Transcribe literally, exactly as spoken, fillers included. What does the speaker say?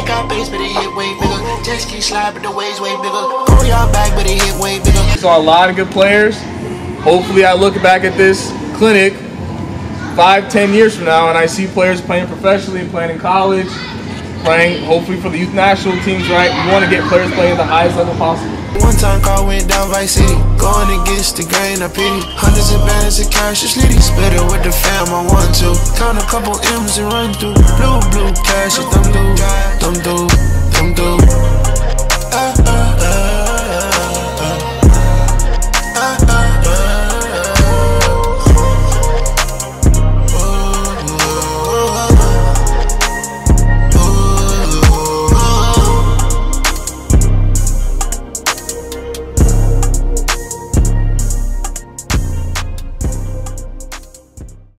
Jet got base, but it hit way bigger. Jet ski slide, but the waves way bigger. Go y'all back, but it hit way bigger. Saw a lot of good players. Hopefully I look back at this clinic five, ten years from now and I see players playing professionally, playing in college, playing hopefully for the youth national teams, right? You want to get players playing at the highest level possible. One time car went down Vice City, going against the grain, I pity. Hundreds of bands of cash, just litty. Split it with the fam, I want to. Count a couple M's and run through. Blue, blue, cash, thumb do, thumb do, thumb do. Uh,